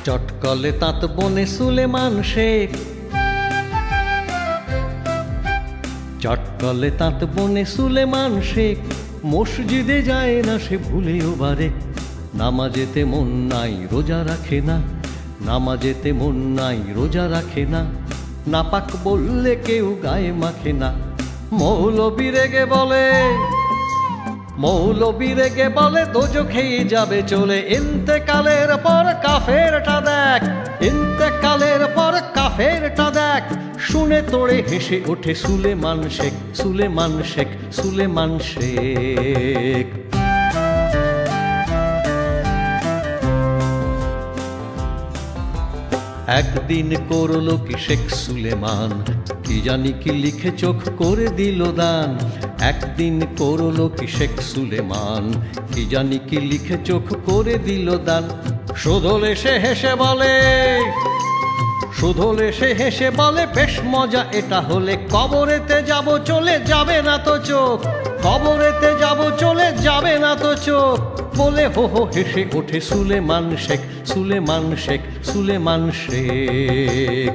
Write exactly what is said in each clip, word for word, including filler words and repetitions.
চটকলে তাঁত বনে সুলেমান শেখ, চটকলে তাঁত বনে সুলেমান শেখ। মসজিদে যায় না সে ভুলেও বারে, নামাজেতে মন নাই রোজা রাখে না, নামাজেতে মন নাই রোজা রাখে না। নাপাক বললে কেউ গায়ে মাখে না। মৌলবী রেগে বলে, মৌলবী রেগে বলে দোজখেই যাবে চলে। ইন্তেকালের পর কাফেরটা দেখ, ইন্তেকালের পর কাফেরটা দেখ। শুনে তোড়ে হেসে ওঠে সুলেমান শেখ, সুলেমান শেখ, সুলেমান শেখ। একদিন করলো কি শেখ সুলেমান, কি জানি কি লিখে চোখ করে দিল দান। একদিন করলো কি শেখ সুলেমান, কি জানি কি লিখে চোখ করে দিল দান। সুধলে সে হেসে বলে, সুধলে সে হেসে বলে বেশ মজা এটা হলে। কবরেতে যাব চলে যাবে না তো চোখ, কবরেতে যাব চলে যাবে না তো চোখ। বলে হো হো হেসে ওঠে সুলেমান শেখ, সুলেমান শেখ, সুলেমান শেখ।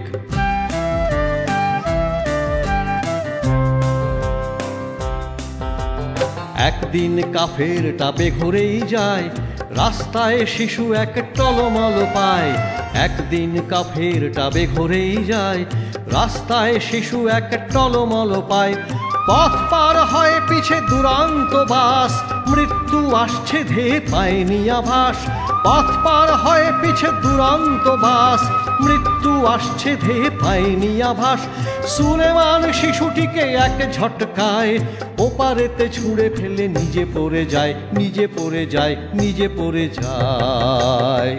একদিন কাফেরটা বেঘরেই যায়, রাস্তায় শিশু এক টলমল পায়। একদিন কাফেরটা বেঘরেই যায়, রাস্তায় শিশু এক টলমল পায়। পথ পার হয় পিছে দুরন্ত বাস, মৃত্যু আসছে ধেয়ে পায়নি আভাস। পথ পার হয় পিছে দুরন্ত বাস, মৃত্যু আসছে ধেয়ে পায়নি আভাস। সুলেমান শিশুটিকে এক ঝটকায় ওপারেতে ছুঁড়ে ফেলে নিজে পড়ে যায়, নিজে পড়ে যায়, নিজে পড়ে যায়।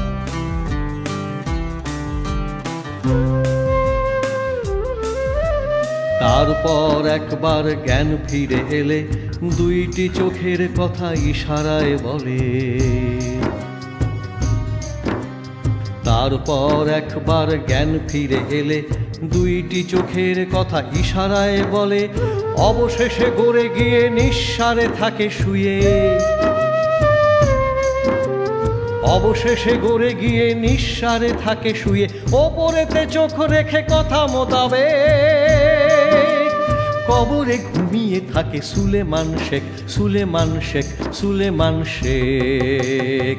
তারপর একবার জ্ঞান ফিরে এলে দুইটি চোখের কথা ইশারায় বলে। তারপর একবার জ্ঞান ফিরে এলে দুইটি চোখের কথা ইশারায় বলে। অবশেষে গড়ে গিয়ে নিঃসারে থাকে শুয়ে, অবশেষে গড়ে গিয়ে নিঃসারে থাকে শুয়ে। ওপরেতে চোখ রেখে কথা মোতাবেক কবরে ঘুমিয়ে থাকে সুলেমান শেখ, সুলেমান শেখ, সুলেমান শেখ।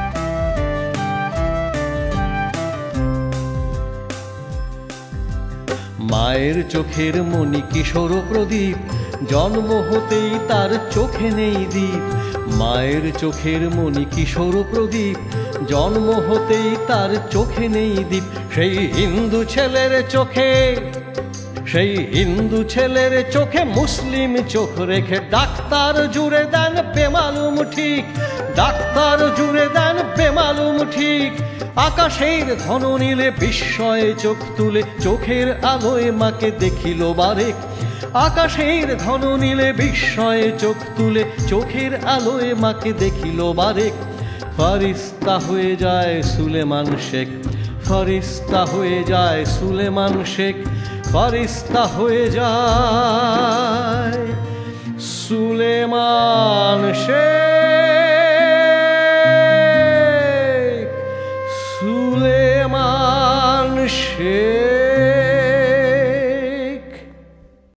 মায়ের চোখের মণি কিশোর প্রদীপ, জন্ম হতেই তার চোখে নেই দীপ। মায়ের চোখের মণি কিশোর প্রদীপ, জন্ম হতেই তার চোখে নেই দীপ। সেই হিন্দু ছেলের চোখে, সেই হিন্দু ছেলের চোখে মুসলিম চোখ রেখে ডাক্তার জুড়ে দেন বেমালুম ঠিক, ডাক্তার জুড়ে দেন বেমালুম ঠিক। আকাশের ঘন নীলে বিস্ময়ে চোখ তুলে চোখের আলোয় মাকে দেখিল বারেক। আকাশের ঘন নীলে বিস্ময়ে চোখ তুলে চোখের আলোয় মাকে দেখিল বারেক। ফরিস্তা হয়ে যায় সুলেমান শেখ, ফরিস্তা হয়ে যায় সুলেমান শেখ, ফরিস্তা হয়ে যায় সুলেমান শেখ, সুলেমান শেখ।